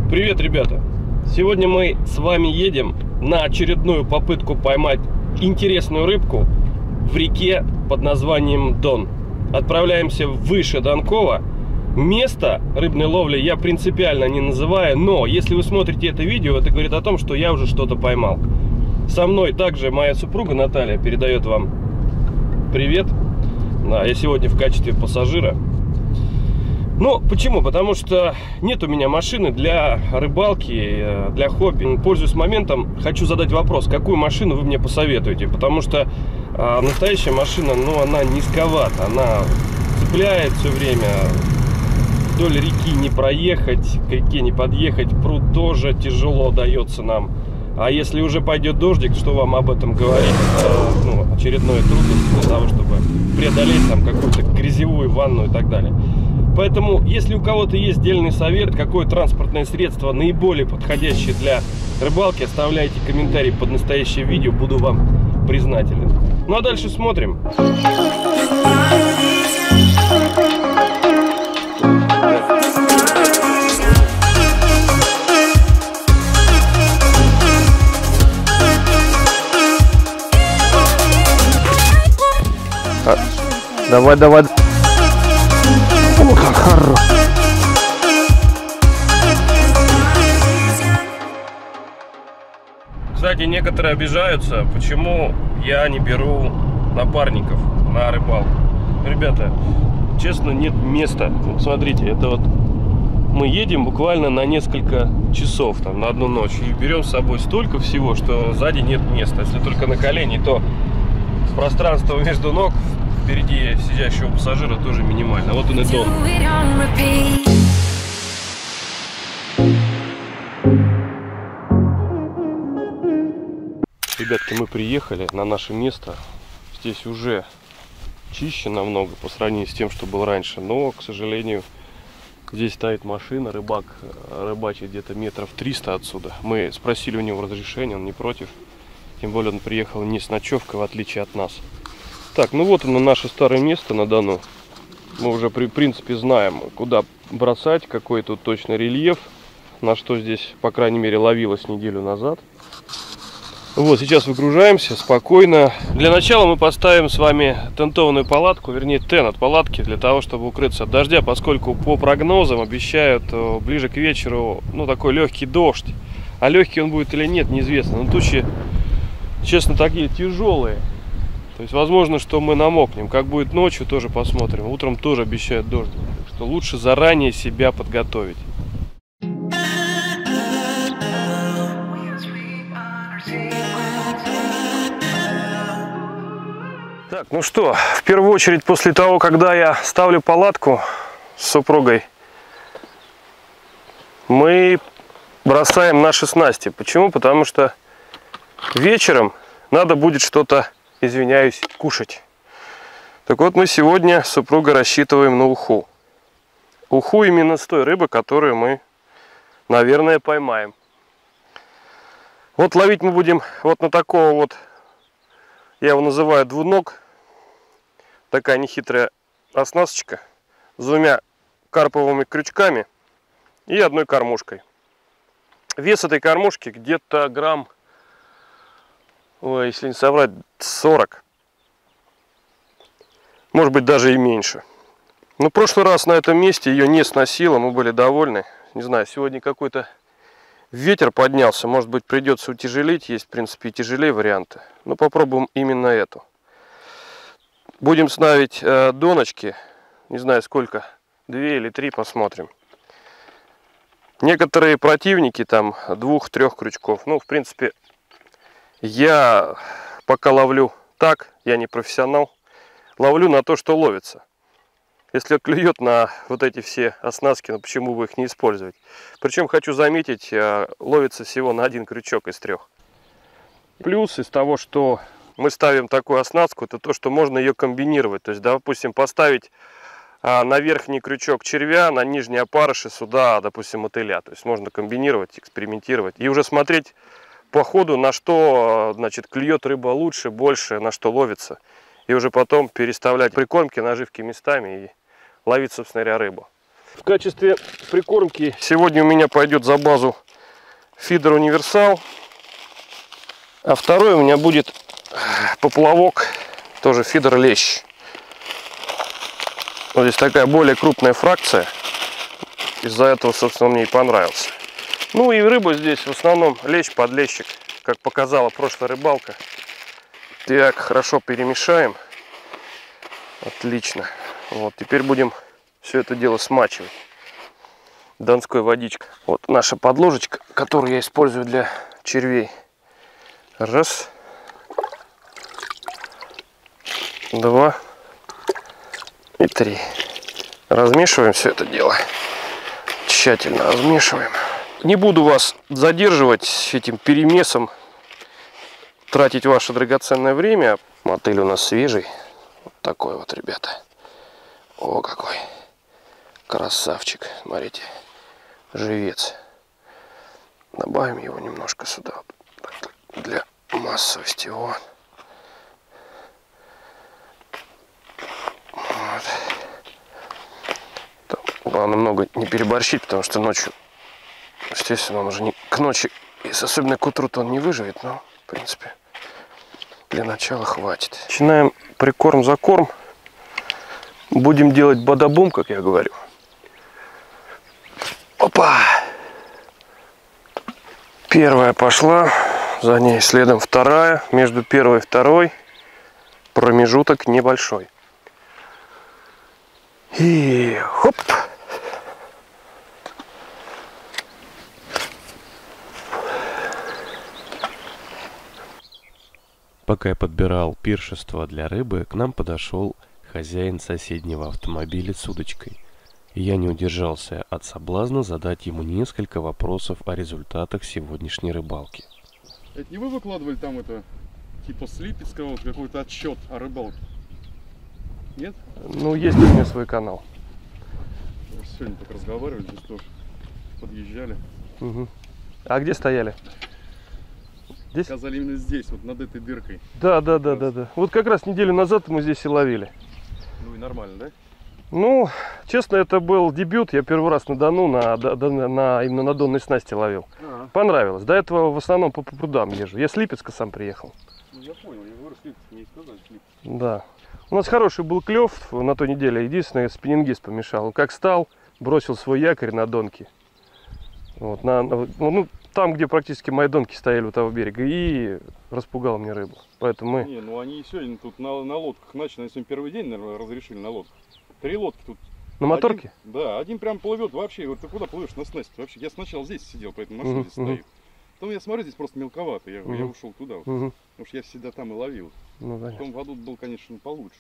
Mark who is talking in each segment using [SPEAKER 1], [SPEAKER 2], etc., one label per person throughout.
[SPEAKER 1] Привет, ребята! Сегодня мы с вами едем на очередную попытку поймать интересную рыбку в реке под названием Дон. Отправляемся выше Донкова. Место рыбной ловли я принципиально не называю, но если вы смотрите это видео, это говорит о том, что я уже что-то поймал. Со мной также моя супруга Наталья передает вам привет. Да, я сегодня в качестве пассажира. Ну, почему? Потому что нет у меня машины для рыбалки, для хобби. Пользуясь моментом, хочу задать вопрос, какую машину вы мне посоветуете? Потому что настоящая машина, ну, она низковата, она цепляет все время, вдоль реки не проехать, к реке не подъехать, пруд тоже тяжело дается нам. А если уже пойдет дождик, что вам об этом говорить? Это, очередная трудность для того, чтобы преодолеть там какую-то грязевую ванну и так далее. Поэтому, если у кого-то есть дельный совет, какое транспортное средство наиболее подходящее для рыбалки, оставляйте комментарий под настоящее видео, буду вам признателен. Ну а дальше смотрим. Давай. О, как хорошо. Кстати, некоторые обижаются, почему я не беру напарников на рыбалку. Ребята, честно, нет места. Вот смотрите, это вот мы едем буквально на несколько часов, там, на одну ночь, и берем с собой столько всего, что сзади нет места. Если только на колени, то пространство между ног впереди сидящего пассажира тоже минимально. Вот он и Дон. Ребятки, мы приехали на наше место. Здесь уже чище намного по сравнению с тем, что было раньше. Но, к сожалению, здесь стоит машина. Рыбак рыбачит где-то метров 300 отсюда. Мы спросили у него разрешения, он не против. Тем более он приехал не с ночевкой, в отличие от нас. Так, ну вот оно, наше старое место на Дону. Мы уже, в принципе, знаем, куда бросать, какой тут точно рельеф, на что здесь, по крайней мере, ловилось неделю назад. Вот, сейчас выгружаемся спокойно. Для начала мы поставим с вами тентованную палатку, вернее, тен от палатки, для того, чтобы укрыться от дождя, поскольку по прогнозам обещают ближе к вечеру, такой легкий дождь. А легкий он будет или нет, неизвестно. Но тучи, честно, такие тяжелые. То есть возможно, что мы намокнем. Как будет ночью, тоже посмотрим. Утром тоже обещают дождь. Так что лучше заранее себя подготовить. Так, ну что, в первую очередь после того, когда я ставлю палатку с супругой, мы бросаем наши снасти. Почему? Потому что вечером надо будет что-то, извиняюсь, кушать. Так вот, мы сегодня с супругой рассчитываем на уху. Уху именно с той рыбы, которую мы, наверное, поймаем. Вот ловить мы будем вот на такого вот, я его называю двуног. Такая нехитрая оснасточка с двумя карповыми крючками и одной кормушкой. Вес этой кормушки где-то грамм, если не соврать, 40. Может быть, даже и меньше. Но в прошлый раз на этом месте ее не сносило, мы были довольны. Не знаю, сегодня какой-то ветер поднялся. Может быть, придется утяжелить. Есть, в принципе, и тяжелее варианты. Но попробуем именно эту. Будем ставить доночки. Не знаю сколько. 2 или 3, посмотрим. Некоторые противники там 2-3 крючков. Ну, в принципе, я пока ловлю так, я не профессионал, ловлю на то, что ловится. Если клюет на вот эти все оснастки, ну почему бы их не использовать? Причем хочу заметить, ловится всего на 1 крючок из 3. Плюс из того, что мы ставим такую оснастку, это то, что можно ее комбинировать. То есть, допустим, поставить на верхний крючок червя, на нижний опарыши, сюда, допустим, мотыля. То есть можно комбинировать, экспериментировать и уже смотреть по ходу, на что, значит, клюет рыба лучше, больше, на что ловится. И уже потом переставлять прикормки, наживки местами и ловить, собственно говоря, рыбу. В качестве прикормки сегодня у меня пойдет за базу фидер универсал. А второй у меня будет поплавок, тоже фидер лещ. Вот здесь такая более крупная фракция. Из-за этого, собственно, мне и понравился. Ну и рыба здесь в основном лещ, подлещик, как показала прошлая рыбалка. Так, хорошо перемешаем. Отлично. Вот, теперь будем все это дело смачивать донской водичкой. Вот наша подложечка, которую я использую для червей. Раз. Два. И три. Размешиваем все это дело. Тщательно размешиваем. Не буду вас задерживать этим перемесом, тратить ваше драгоценное время. Мотыль у нас свежий. Вот такой вот, ребята. О, какой красавчик. Смотрите. Живец. Добавим его немножко сюда. Для массовости. Вот. Вот. Там, главное, много не переборщить, потому что ночью, естественно, он уже не к ночи, особенно к утру-то он не выживет, но, в принципе, для начала хватит. Начинаем прикорм-закорм. Будем делать бадабум, как я говорю. Опа! Первая пошла, за ней следом вторая. Между первой и второй промежуток небольшой. И хоп!
[SPEAKER 2] Пока я подбирал пиршество для рыбы, к нам подошел хозяин соседнего автомобиля с удочкой. И я не удержался от соблазна задать ему несколько вопросов о результатах сегодняшней рыбалки.
[SPEAKER 3] Это не вы выкладывали там это, типа с Липецкого, какой-то отчет о рыбалке? Нет?
[SPEAKER 1] Ну, есть у меня свой канал.
[SPEAKER 3] Сегодня так разговаривали, здесь тоже подъезжали.
[SPEAKER 1] Угу. А где стояли? Здесь?
[SPEAKER 3] Сказали именно здесь, вот над этой дыркой.
[SPEAKER 1] Да. Вот как раз неделю назад мы здесь и ловили.
[SPEAKER 3] Ну и нормально, да?
[SPEAKER 1] Ну, честно, это был дебют. Я первый раз на Дону, именно на донной снасти ловил. Понравилось. До этого в основном по прудам езжу. Я с Липецка сам приехал.
[SPEAKER 3] Ну я понял, я говорю, с Липецка не сказали, с Липецка.
[SPEAKER 1] Да. У нас хороший был клев на той неделе. Единственное, спиннингист помешал. Он как стал, бросил свой якорь на донке. Вот, ну, там, где практически мои донки стояли у того берега. И распугал мне рыбу. Поэтому мы...
[SPEAKER 3] Не, ну они сегодня тут на лодках начали. Если первый день, наверное, разрешили на лодках. 3 лодки тут.
[SPEAKER 1] На моторке?
[SPEAKER 3] Да, один прям плывет вообще. Я говорю, ты куда плывешь на снасти? Вообще, я сначала здесь сидел, поэтому машина здесь стоит. Потом я смотрю, здесь просто мелковато. Я ушел туда. Потому что я всегда там и ловил.
[SPEAKER 1] Ну,
[SPEAKER 3] в том году был, конечно, получше.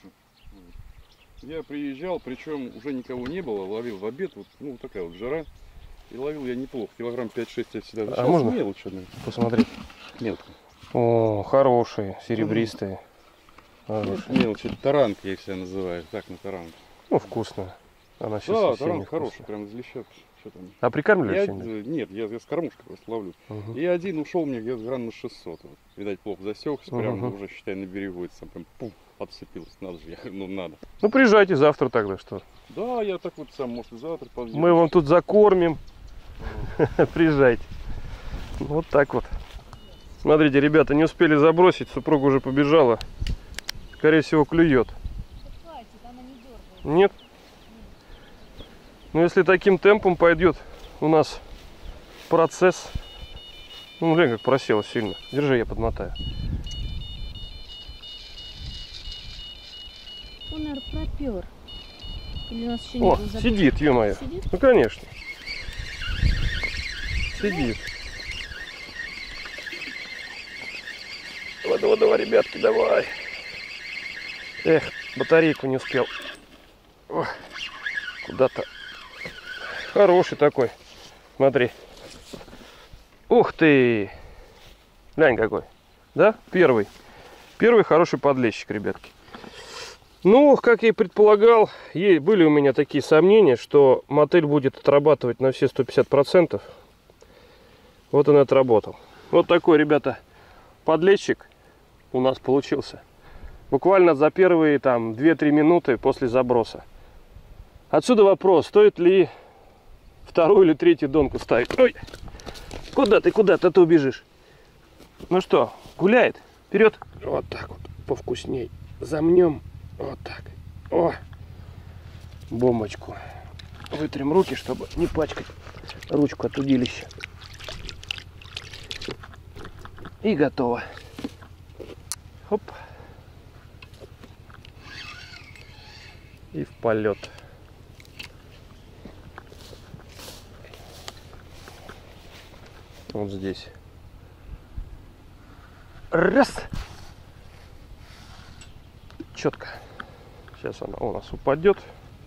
[SPEAKER 3] Я приезжал, причем уже никого не было, ловил в обед. Вот, ну, такая вот жара. И ловил я неплохо. Килограмм 5-6 я всегда.
[SPEAKER 1] А можно
[SPEAKER 3] мелочь
[SPEAKER 1] посмотреть?
[SPEAKER 3] Мелко.
[SPEAKER 1] О, хорошие, серебристые.
[SPEAKER 3] Мелочь, это таранка, я их себя называю. Так, на таранку.
[SPEAKER 1] Ну, вкусно. Она сейчас
[SPEAKER 3] да, таранка хорошая, прям из леща.
[SPEAKER 1] А прикармливали что-нибудь?
[SPEAKER 3] Нет, я с кормушкой просто ловлю. И один ушел мне где-то грамм на 600. Вот. Видать, плохо засекся, прям уже, считай, на берегу. Это сам прям пух, отцепилось. Надо же, я говорю, ну надо.
[SPEAKER 1] Ну, приезжайте завтра тогда, что?
[SPEAKER 3] Да, я так вот сам, может, и завтра подъеду.
[SPEAKER 1] Мы вам тут закормим. Приезжайте. Вот так вот. Смотрите, ребята, не успели забросить, супруга уже побежала. Скорее всего, клюет. Нет? Ну, если таким темпом пойдет у нас процесс. Ну, блин, как просела сильно. Держи, я подмотаю.
[SPEAKER 4] Он, наверное, пропер. Или у нас еще
[SPEAKER 1] О,
[SPEAKER 4] не был
[SPEAKER 1] сидит, ё-моё.
[SPEAKER 4] Сидит?
[SPEAKER 1] Ну, конечно. Сидит. Давай, ребятки, давай. Эх, батарейку не успел. Куда-то. Хороший такой. Смотри. Ух ты. Глянь какой. Да? Первый. Первый хороший подлещик, ребятки. Ну, как я и предполагал, были у меня такие сомнения, что мотыль будет отрабатывать на все 150%. Вот он и отработал. Вот такой, ребята, подлещик у нас получился. Буквально за первые там 2-3 минуты после заброса. Отсюда вопрос, стоит ли вторую или третью донку ставить. Ой! Куда ты убежишь? Ну что, гуляет? Вперед! Вот так вот, повкусней. Замнем. Вот так. О! Бомбочку. Вытрем руки, чтобы не пачкать ручку от удилища. И готово. Хоп. И в полет. Вот здесь. Раз. Четко. Сейчас она у нас упадет.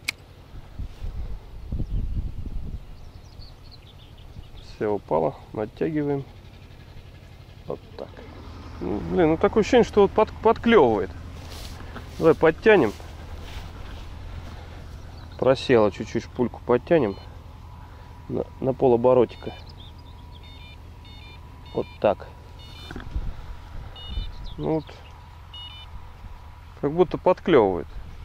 [SPEAKER 1] Все упало. Натягиваем. Вот так. Блин, ну такое ощущение, что вот подклевывает. Давай подтянем. Просела чуть-чуть, шпульку подтянем на полоборотика. Вот так. Ну вот, как будто подклевывает.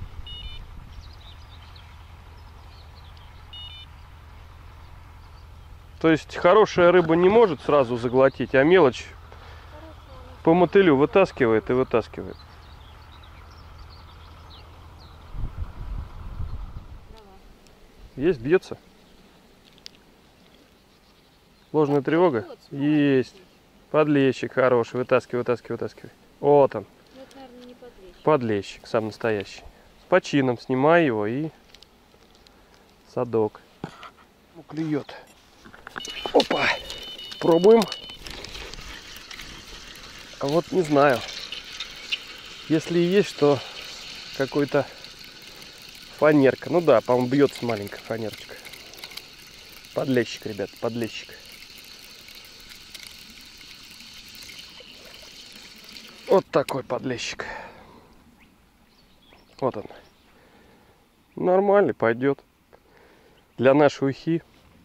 [SPEAKER 1] То есть хорошая рыба не может сразу заглотить, а мелочь по мотылю вытаскивает и вытаскивает. Есть, бьется? Ложная тревога? Есть. Подлещик хороший. Вытаскивай, вытаскивай, вытаскивай. Вот он.
[SPEAKER 4] Это, наверное, не подлещик.
[SPEAKER 1] Подлещик, сам настоящий. С почином снимай его и садок. Ну, клюет. Опа. Пробуем. А вот не знаю. Если и есть, то какой-то фанерка. Ну да, по-моему, бьется маленькая фанерочка. Подлещик, ребят, подлещик. Вот такой подлещик. Вот он. Нормальный, пойдет. Для нашей ухи.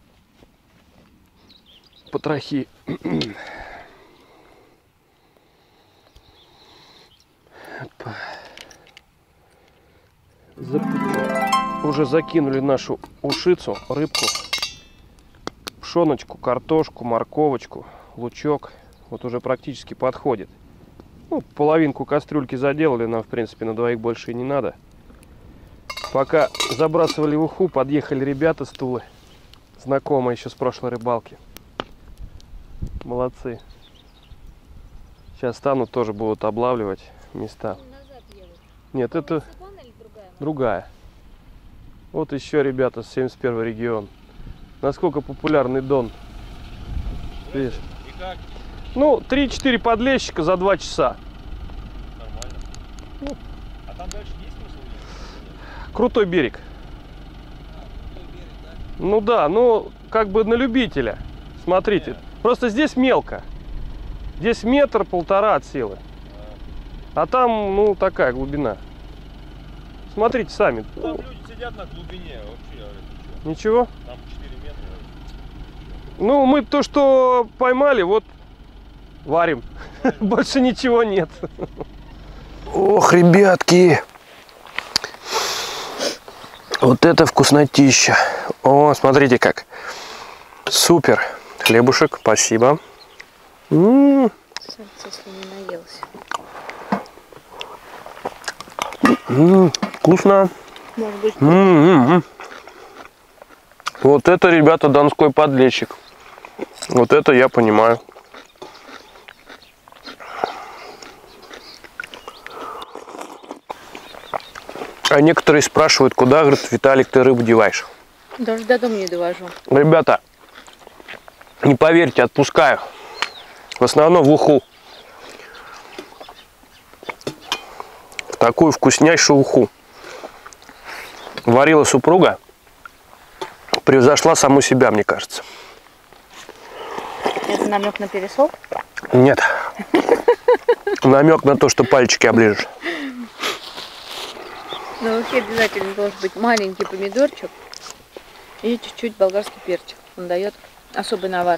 [SPEAKER 1] Потрохи. Уже закинули нашу ушицу, рыбку, пшеночку, картошку, морковочку, лучок. Вот уже практически подходит. Ну, половинку кастрюльки заделали, нам в принципе на двоих больше и не надо. Пока забрасывали в уху, подъехали ребята с Тулы, знакомые еще с прошлой рыбалки. Молодцы. Сейчас станут, тоже будут облавливать места. Нет, это другая. Вот еще ребята с 71-й регион. Насколько популярный Дон. Видишь?
[SPEAKER 2] И как?
[SPEAKER 1] Ну, 3-4 подлещика за 2 часа.
[SPEAKER 2] Нормально.
[SPEAKER 1] Ну,
[SPEAKER 2] а там дальше есть смысл ехать?
[SPEAKER 1] Крутой берег.
[SPEAKER 2] Крутой берег, да?
[SPEAKER 1] Ну да, ну как бы на любителя. Смотрите. Просто здесь мелко. Здесь 1-1,5 от силы. А там, ну, такая глубина. Смотрите сами.
[SPEAKER 2] Там люди сидят на глубине. Вообще,
[SPEAKER 1] ничего?
[SPEAKER 2] Там 4 метра.
[SPEAKER 1] Ну, мы то, что поймали, вот варим. Больше ничего нет. Ох, ребятки. Вот это вкуснотища. О, смотрите как. Супер. Хлебушек, спасибо.
[SPEAKER 4] Если не наелся.
[SPEAKER 1] Вкусно.
[SPEAKER 4] Может быть,
[SPEAKER 1] Вот это, ребята, донской подлещик. Вот это я понимаю. А некоторые спрашивают, куда, говорит, Виталик, ты рыбу деваешь?
[SPEAKER 4] даже до дома не довожу.
[SPEAKER 1] Ребята, не поверьте, отпускаю. В основном в уху. В такую вкуснейшую уху. Варила супруга. Превзошла саму себя, мне кажется.
[SPEAKER 4] Это намек на пересол?
[SPEAKER 1] Нет. Намек на то, что пальчики оближешь.
[SPEAKER 4] На ухе обязательно должен быть маленький помидорчик и чуть-чуть болгарский перчик. Он дает особый навар.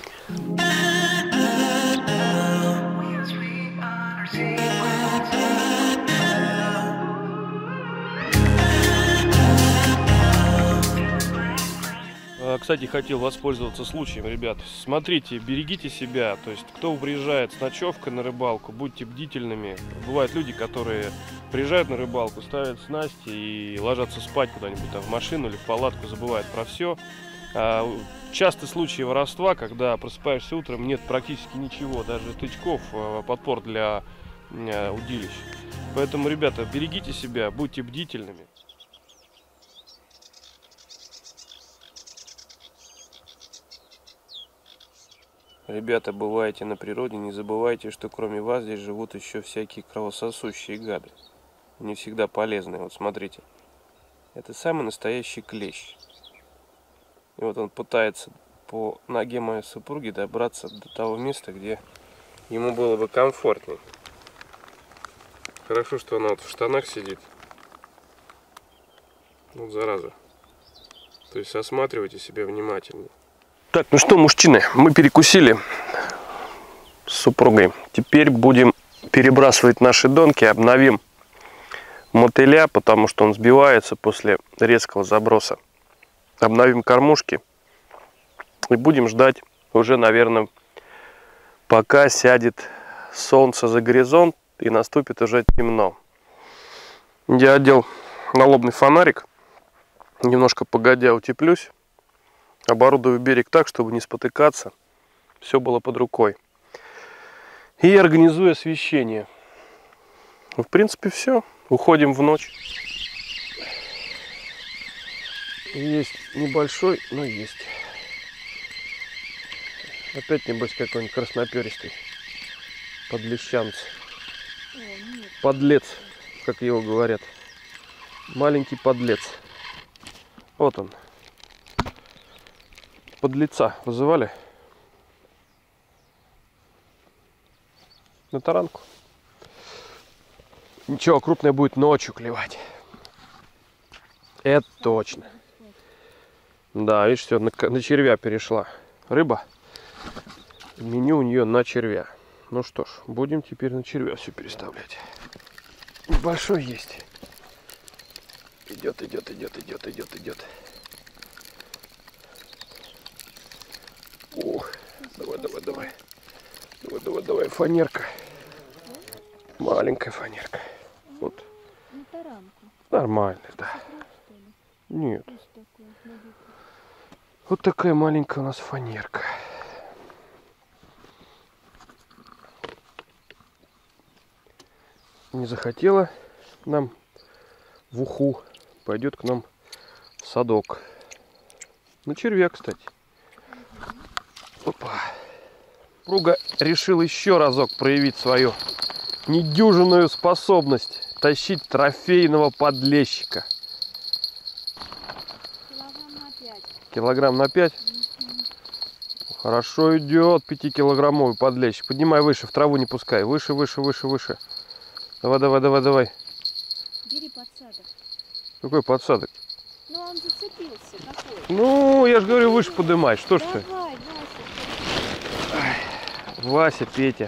[SPEAKER 1] кстати, хотел воспользоваться случаем, ребят. Смотрите, берегите себя. То есть, кто приезжает с ночевкой на рыбалку, будьте бдительными. Бывают люди, которые приезжают на рыбалку, ставят снасти и ложатся спать куда-нибудь там в машину или в палатку, забывают про все. Часто случаи воровства, когда просыпаешься утром, нет практически ничего, даже тычков, подпор для удилищ. Поэтому, ребята, берегите себя, будьте бдительными. Ребята, бываете на природе, не забывайте, что кроме вас здесь живут еще всякие кровососущие гады. Не всегда полезные. Вот смотрите, это самый настоящий клещ. И вот он пытается по ноге моей супруги добраться до того места, где ему было бы комфортнее. Хорошо, что она вот в штанах сидит. Вот зараза. То есть осматривайте себя внимательно. Так, ну что, мужчины, мы перекусили с супругой. Теперь будем перебрасывать наши донки, обновим мотыля, потому что он сбивается после резкого заброса. Обновим кормушки и будем ждать уже, наверное, пока сядет солнце за горизонт и наступит уже темно. Я одел налобный фонарик, немножко погодя утеплюсь, оборудую берег так, чтобы не спотыкаться, все было под рукой. И организую освещение. В принципе, все. Уходим в ночь. Есть небольшой, но есть. Опять, небось, какой-нибудь красноперистый. Подлещанц. Подлец, как его говорят. Маленький подлец. Вот он. Подлеца вызывали? На таранку. Ничего, крупная будет ночью клевать. Это точно. Да, видишь, все, на червя перешла. Рыба. Меню у нее на червя. Ну что ж, будем теперь на червя все переставлять. Большой есть. Идет, идет, идет, идет, идет, идет. О, давай, давай, давай. Давай, давай, давай, фанерка. Маленькая фанерка. Вот. Нормально, да. Нет. Вот такая маленькая у нас фанерка. Не захотела нам в уху. Пойдет к нам в садок. На червя, кстати. Опа. Супруга решил еще разок проявить свою недюжинную способность тащить трофейного подлещика. Килограмм на 5. Хорошо идет 5-килограммовый подлещик. Поднимай выше, в траву не пускай. Выше, выше, выше, выше. Давай, давай, давай, давай.
[SPEAKER 4] Бери подсадок.
[SPEAKER 1] Какой подсадок?
[SPEAKER 4] Ну он зацепился. Какой?
[SPEAKER 1] Ну, я же говорю, выше поднимай. Что ж ты?
[SPEAKER 4] Давай, Вася.
[SPEAKER 1] Вася, Петя.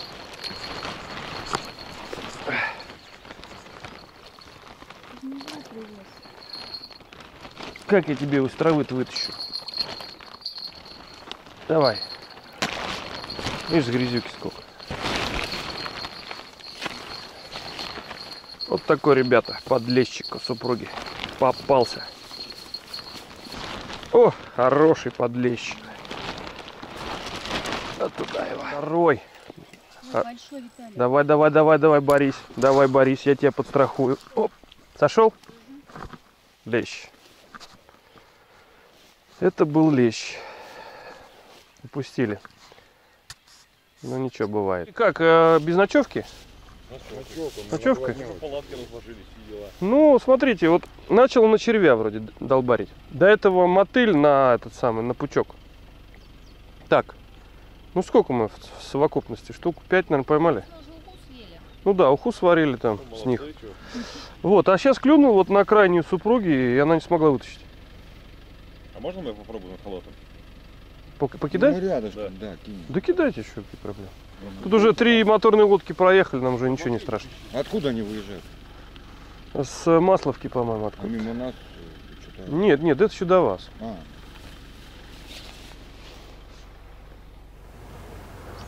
[SPEAKER 1] Как я тебе из травы-то вытащу? Давай. Видишь, грязюки сколько. Вот такой, ребята, подлещик у супруги попался. О, хороший подлещик. А туда его. Второй.
[SPEAKER 4] Большой, Виталий.
[SPEAKER 1] Давай, давай, давай, давай, Борис. Давай, Борис, я тебя подстрахую. Оп. Сошел? Лещ. Это был лещ. Упустили. Ну ничего, бывает. И как, без ночевки? Ночевка? Ну, смотрите, вот начал на червя вроде долбарить. До этого мотыль на этот самый, на пучок. Так. Ну сколько мы в совокупности? Штук 5, наверное, поймали. Ну да, уху сварили там с них. Вот, а сейчас клюнул вот на крайнюю супруги, и она не смогла вытащить.
[SPEAKER 3] А можно мы попробуем холотом?
[SPEAKER 1] Покидать?
[SPEAKER 3] Ну, рядышком, да, кинем.
[SPEAKER 1] Да кидайте, еще какие проблемы. Тут уже 3 моторные лодки проехали, нам уже ничего не страшно.
[SPEAKER 3] Откуда они выезжают?
[SPEAKER 1] С Масловки, по-моему, откуда.
[SPEAKER 3] Мимо нас?
[SPEAKER 1] Нет, нет, это еще до вас.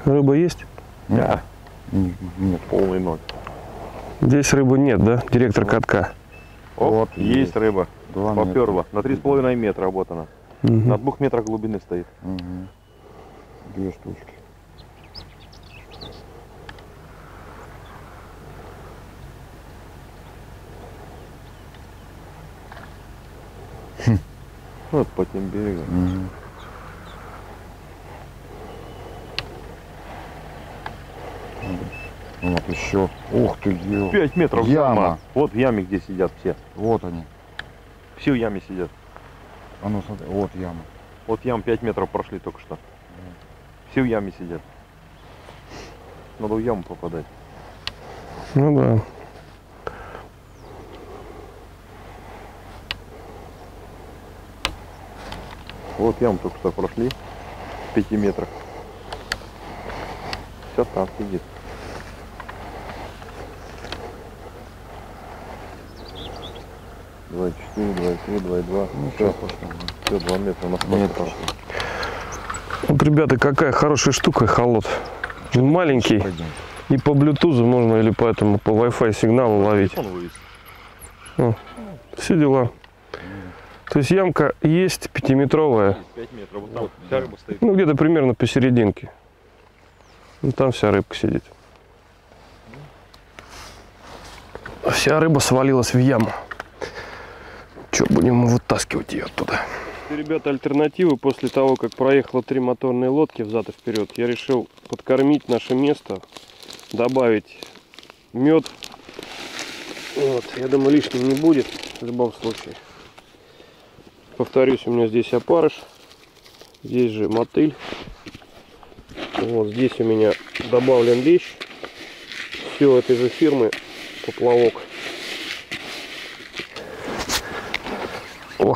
[SPEAKER 1] Рыба есть?
[SPEAKER 5] Да. Нет, полный ноль.
[SPEAKER 1] Здесь рыбы нет, да? Директор катка.
[SPEAKER 5] Оп,
[SPEAKER 3] Вот
[SPEAKER 5] есть рыба.
[SPEAKER 3] 2
[SPEAKER 5] Поперла. На 3,5 метра вот она. На 2 метрах глубины стоит.
[SPEAKER 3] Угу. 2 штучки.
[SPEAKER 5] Вот по тем берегам.
[SPEAKER 3] Вот еще. Ух ты, где.
[SPEAKER 5] 5 метров
[SPEAKER 3] Яма.
[SPEAKER 5] Вот в яме, где сидят все.
[SPEAKER 3] Вот они.
[SPEAKER 5] Все в яме сидят.
[SPEAKER 3] А ну смотри, вот яма.
[SPEAKER 5] Вот ям 5 метров прошли только что. Все в яме сидят. Надо в яму попадать.
[SPEAKER 1] Ну да.
[SPEAKER 5] Вот яму только что прошли. В 5 метрах. Все там сидит. Два 4, 2 3, 2 2.
[SPEAKER 3] Ну,
[SPEAKER 5] Все,
[SPEAKER 3] сейчас посмотрим.
[SPEAKER 5] все 2 метра на
[SPEAKER 3] Нет,
[SPEAKER 5] спорте.
[SPEAKER 1] Вот, ребята, какая хорошая штука эхолот. Он маленький.
[SPEAKER 3] Пойдем.
[SPEAKER 1] И по блютузу можно, или по этому, по Wi-Fi сигналу ловить.
[SPEAKER 5] Телефон вывез.
[SPEAKER 1] Все дела. То есть ямка есть 5-метровая.
[SPEAKER 5] 5 метров. Вот там вся рыба стоит.
[SPEAKER 1] Ну, где-то примерно посерединке. Ну, там вся рыбка сидит. А вся рыба свалилась в яму. Че, будем вытаскивать ее оттуда? Ребята, альтернативы после того, как проехало 3 моторные лодки взад и вперед, я решил подкормить наше место, добавить мед. Вот, я думаю, лишним не будет в любом случае. Повторюсь, у меня здесь опарыш, здесь же мотыль. Вот здесь у меня добавлен лещ. Все этой же фирмы поплавок. О.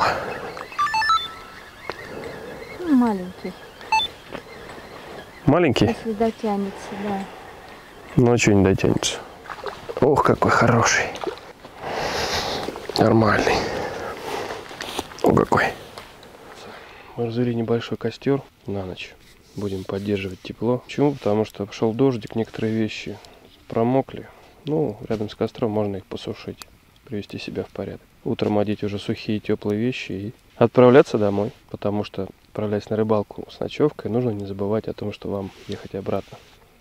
[SPEAKER 4] Маленький,
[SPEAKER 1] Маленький?
[SPEAKER 4] если дотянется, да.
[SPEAKER 1] Ну а что не дотянется? Ох, какой хороший. Нормальный. О, какой. Мы развели небольшой костер на ночь. Будем поддерживать тепло. Почему? Потому что пошел дождик, некоторые вещи промокли. Ну, рядом с костром можно их посушить, привести себя в порядок. Утром одеть уже сухие теплые вещи и отправляться домой. Потому что, отправляясь на рыбалку с ночевкой, нужно не забывать о том, что вам ехать обратно.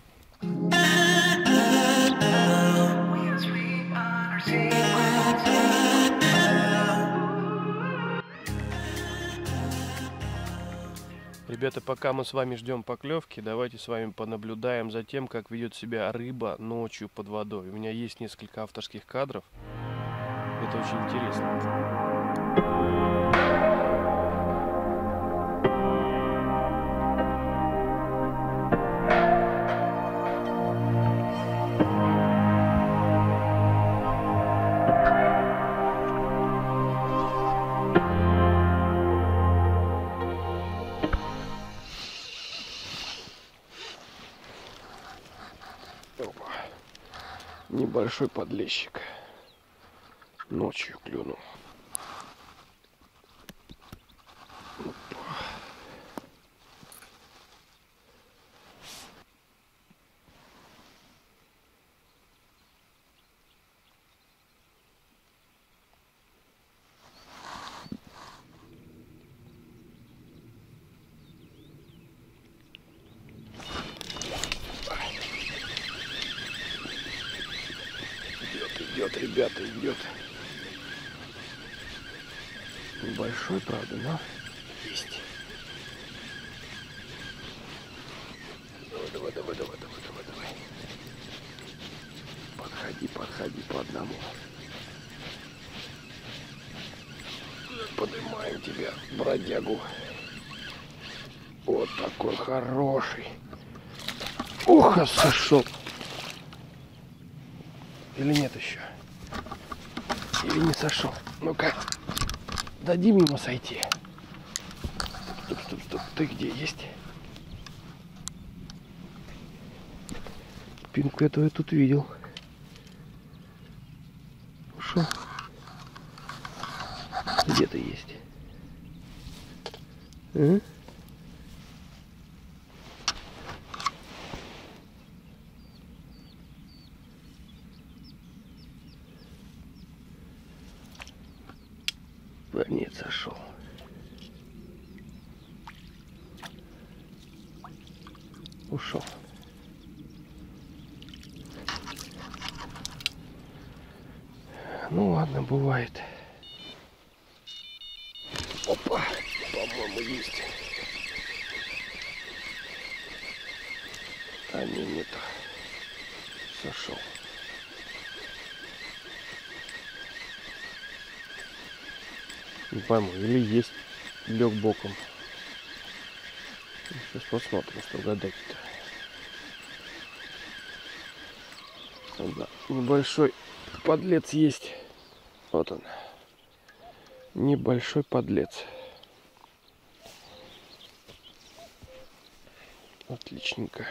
[SPEAKER 1] Ребята, пока мы с вами ждем поклевки, давайте с вами понаблюдаем за тем, как ведет себя рыба ночью под водой. У меня есть несколько авторских кадров. Это очень интересно. Небольшой подлещик ночью клюнул. Идет, ребята, идет. Небольшой, правда, но есть. Давай. Подходи по одному. Поднимаем тебя, бродягу. Вот такой хороший. Ух, сошел. Или нет еще? Или не сошел? Ну-ка, дадим ему сойти. Стоп. Ты где есть? Спинку этого я тут видел. Ушел. Где-то есть. Ушел. Ну ладно, бывает. Опа, по-моему, есть. А не то. Сошел. Не пойму, или есть, лег боком. Сейчас посмотрим, что гадать-то. Да, небольшой подлец есть. Вот он. Небольшой подлец. Отличненько.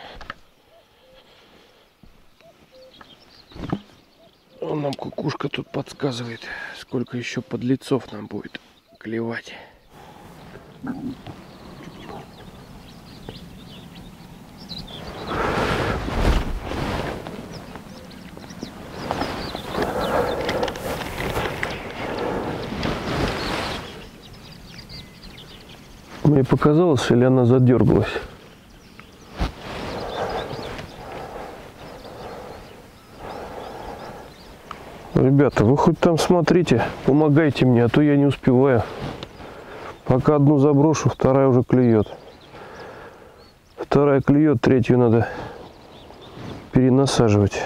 [SPEAKER 1] Нам кукушка тут подсказывает, сколько еще подлецов нам будет клевать. Мне показалось, или она задергалась. Ребята, вы хоть там смотрите, помогайте мне, а то я не успеваю. Пока одну заброшу, вторая уже клюет. Вторая клюет, третью надо перенасаживать.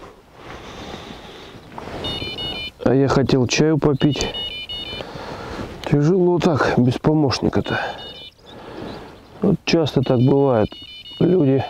[SPEAKER 1] А я хотел чаю попить. Тяжело так, без помощника-то. Вот часто так бывает. Люди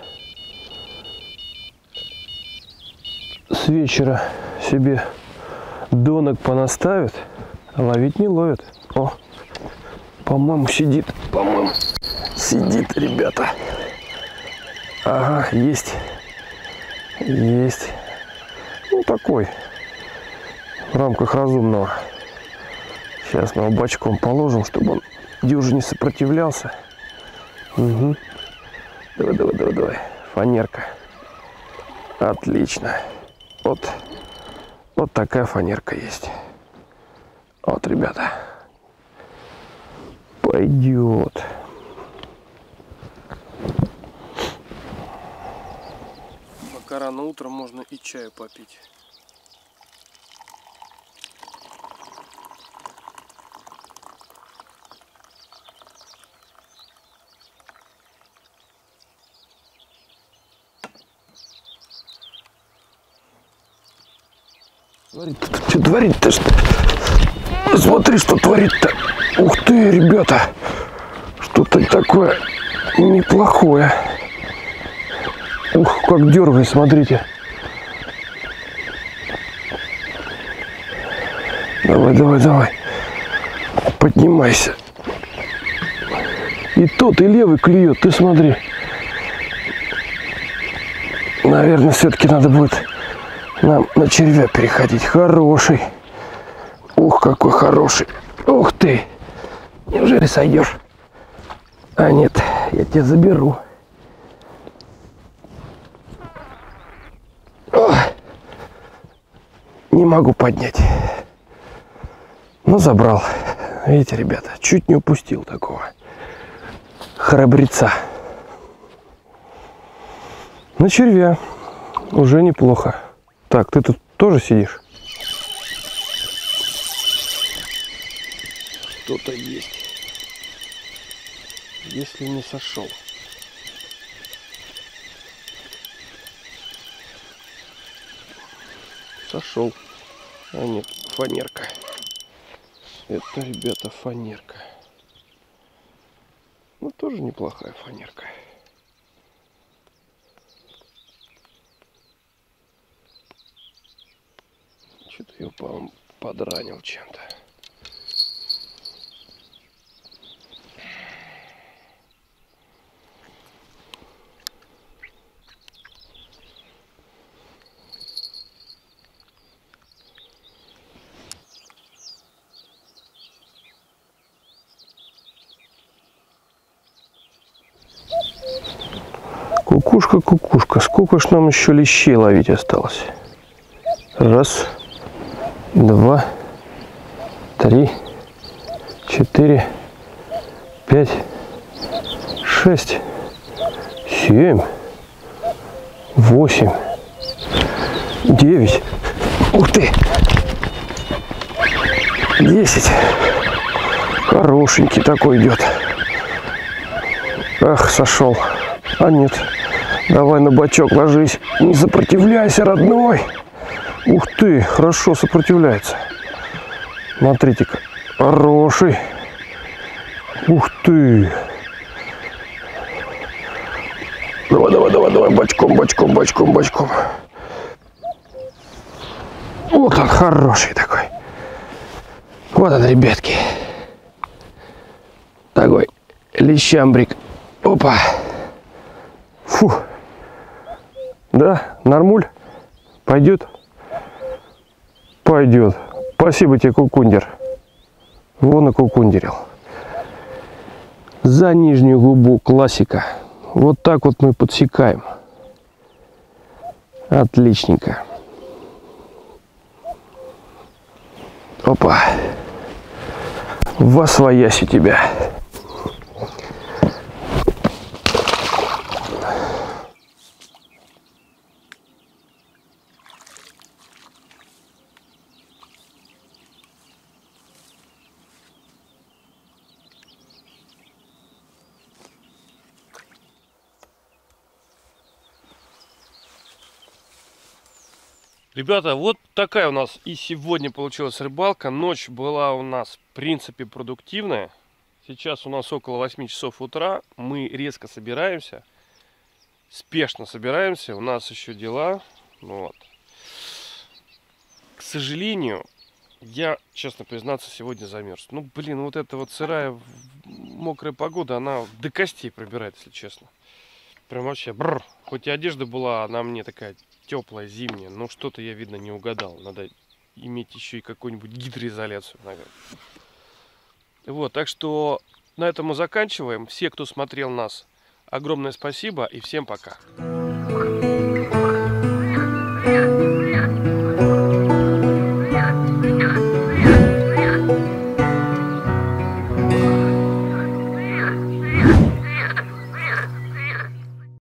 [SPEAKER 1] с вечера себе донок понаставят, а ловить не ловят. О, по-моему, сидит. По-моему, сидит, ребята. Ага, есть. Есть. Ну, такой. В рамках разумного. Сейчас мы его бочком положим, чтобы он дюже не сопротивлялся. Угу. Давай, давай, давай, давай. Фанерка. Отлично. Вот такая фанерка есть. Вот, ребята. Пойдет. Пока рано утром можно и чаю попить. Что творит-то? Смотри, что творит-то. Ух ты, ребята. Что-то такое неплохое. Ух, как дергает, смотрите. Давай, давай, давай. Поднимайся. И тот, и левый клюет, ты смотри. Наверное, все-таки надо будет нам на червя переходить. Хороший. Ух, какой хороший. Ух ты. Неужели сойдешь? А нет, я тебя заберу. О, не могу поднять. Но забрал. Видите, ребята, чуть не упустил такого храбреца. На червя. Уже неплохо. Так, ты тут тоже сидишь? Кто-то есть. Если не сошел. Сошел. А нет, фанерка. Это, ребята, фанерка. Ну, тоже неплохая фанерка. Что-то я, по-моему, подранил чем-то. Кукушка, кукушка, сколько ж нам еще лещей ловить осталось? Раз, два, три, четыре, пять, шесть, семь. 8, 9. Ух ты! 10. Хорошенький такой идет. Ах, сошел. А нет. Давай на бочок ложись. Не сопротивляйся, родной. Ух ты, хорошо сопротивляется. Смотрите-ка. Хороший. Ух ты. Давай, давай, давай, давай. Бочком, бочком, бочком, бочком. Вот он, хороший такой. Вот он, ребятки. Такой лещамбрик. Опа. Фу. Да, нормуль? Пойдет? Пойдет. Спасибо тебе, кукундер. Вон и кукундерил. За нижнюю губу классика. Вот так вот мы подсекаем. Отличненько. Опа. Восвоясь у тебя. Ребята, вот такая у нас и сегодня получилась рыбалка. Ночь была у нас в принципе продуктивная. Сейчас у нас около 8 часов утра. Мы резко собираемся. Спешно собираемся. У нас еще дела. Вот. К сожалению, я, честно признаться, сегодня замерз. Ну, блин, вот эта вот сырая, мокрая погода, она до костей пробирает, если честно. Прям вообще, бррр. Хоть и одежда была, она мне такая теплая, зимняя, но что-то я, видно, не угадал. Надо иметь еще и какую-нибудь гидроизоляцию, наверное. Вот, так что на этом мы заканчиваем. Все, кто смотрел нас, огромное спасибо и всем пока.